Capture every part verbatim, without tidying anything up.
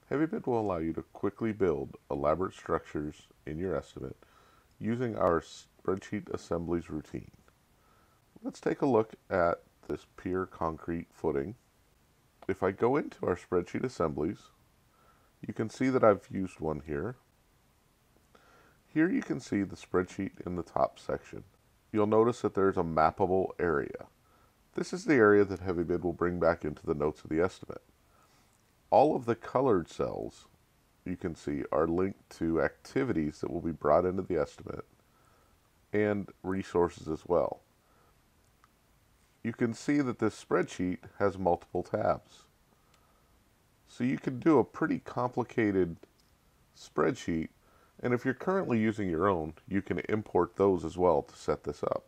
HeavyBid will allow you to quickly build elaborate structures in your estimate using our spreadsheet assemblies routine. Let's take a look at this pier concrete footing. If I go into our spreadsheet assemblies, you can see that I've used one here. Here you can see the spreadsheet in the top section. You'll notice that there's a mappable area. This is the area that HeavyBid will bring back into the notes of the estimate. All of the colored cells you can see are linked to activities that will be brought into the estimate and resources as well. You can see that this spreadsheet has multiple tabs. So you can do a pretty complicated spreadsheet, and if you're currently using your own, you can import those as well to set this up.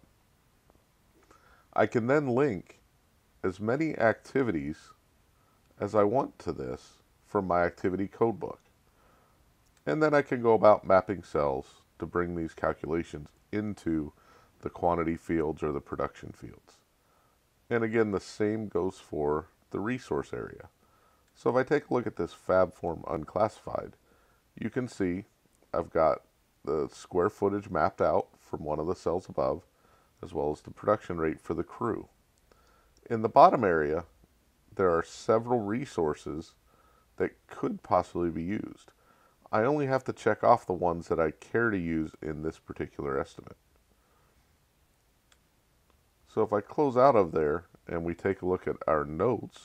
I can then link as many activities as I want to this from my activity codebook. And then I can go about mapping cells to bring these calculations into the quantity fields or the production fields. And again, the same goes for the resource area. So if I take a look at this fab form unclassified, you can see I've got the square footage mapped out from one of the cells above, as well as the production rate for the crew. In the bottom area, there are several resources that could possibly be used. I only have to check off the ones that I care to use in this particular estimate. So if I close out of there and we take a look at our notes,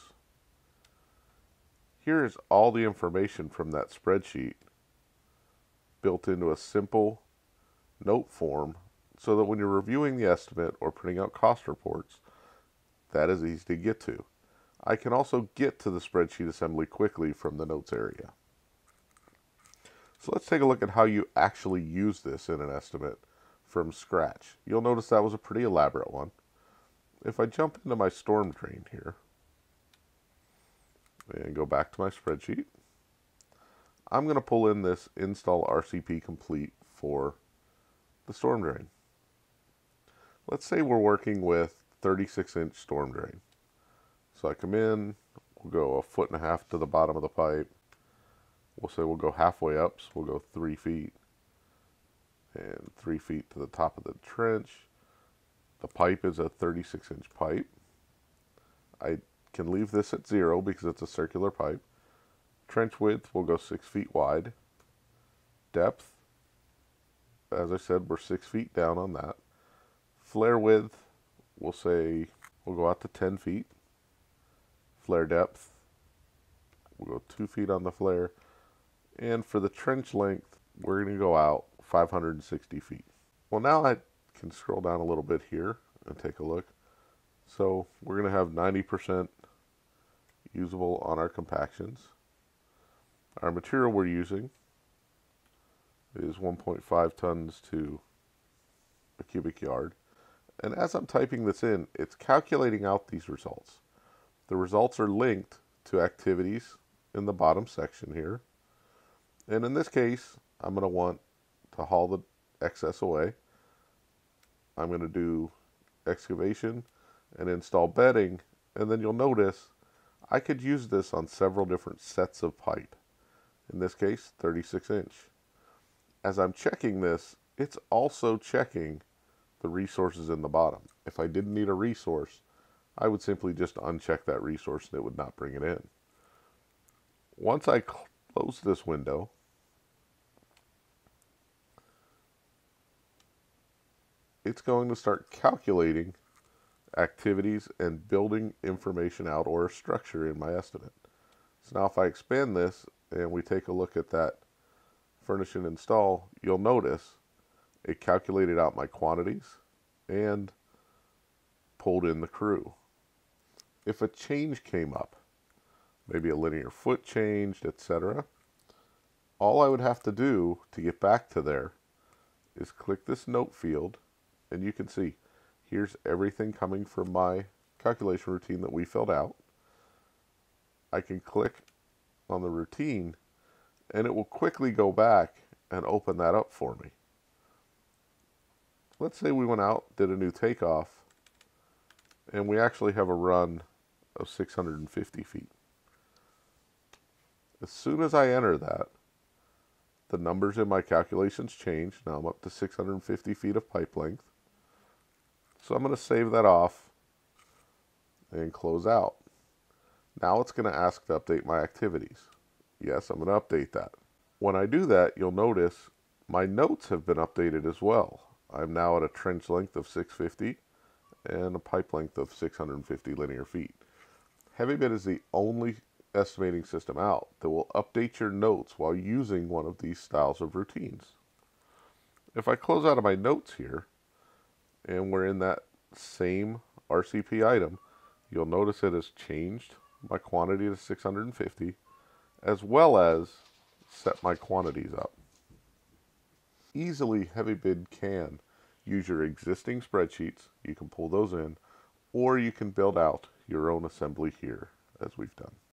here is all the information from that spreadsheet built into a simple note form so that when you're reviewing the estimate or printing out cost reports, that is easy to get to. I can also get to the spreadsheet assembly quickly from the notes area. So let's take a look at how you actually use this in an estimate from scratch. You'll notice that was a pretty elaborate one. If I jump into my storm drain here and go back to my spreadsheet, I'm going to pull in this install R C P complete for the storm drain. Let's say we're working with thirty-six inch storm drain. So I come in, we'll go a foot and a half to the bottom of the pipe. We'll say we'll go halfway up, so we'll go three feet and three feet to the top of the trench. The pipe is a thirty-six inch pipe. I can leave this at zero because it's a circular pipe. Trench width will go six feet wide. Depth, as I said, we're six feet down on that. Flare width, we'll say we'll go out to ten feet. Flare depth, we'll go two feet on the flare. And for the trench length, we're going to go out five hundred sixty feet. Well, now I can scroll down a little bit here and take a look. So we're going to have ninety percent usable on our compactions. Our material we're using is one point five tons to a cubic yard. And as I'm typing this in, it's calculating out these results. The results are linked to activities in the bottom section here. And in this case, I'm going to want to haul the excess away. I'm going to do excavation and install bedding. And then you'll notice I could use this on several different sets of pipe. In this case, thirty-six inch. As I'm checking this, it's also checking the resources in the bottom. If I didn't need a resource, I would simply just uncheck that resource and it would not bring it in. Once I close this window, it's going to start calculating activities and building information out or a structure in my estimate. So now if I expand this and we take a look at that furnish and install, you'll notice it calculated out my quantities and pulled in the crew. If a change came up, maybe a linear foot changed, et cetera, all I would have to do to get back to there is click this note field, and you can see here's everything coming from my calculation routine that we filled out. I can click on the routine and it will quickly go back and open that up for me. Let's say we went out, did a new takeoff, and we actually have a run of six hundred fifty feet. As soon as I enter that, the numbers in my calculations change. Now I'm up to six hundred fifty feet of pipe length. So I'm going to save that off and close out. Now it's going to ask to update my activities. Yes, I'm going to update that. When I do that, you'll notice my notes have been updated as well. I'm now at a trench length of six hundred fifty and a pipe length of six hundred fifty linear feet. HeavyBid is the only estimating system out that will update your notes while using one of these styles of routines. If I close out of my notes here, and we're in that same R C P item, you'll notice it has changed my quantity to six hundred fifty, as well as set my quantities up. Easily, HeavyBid can use your existing spreadsheets, you can pull those in, or you can build out your own assembly here, as we've done.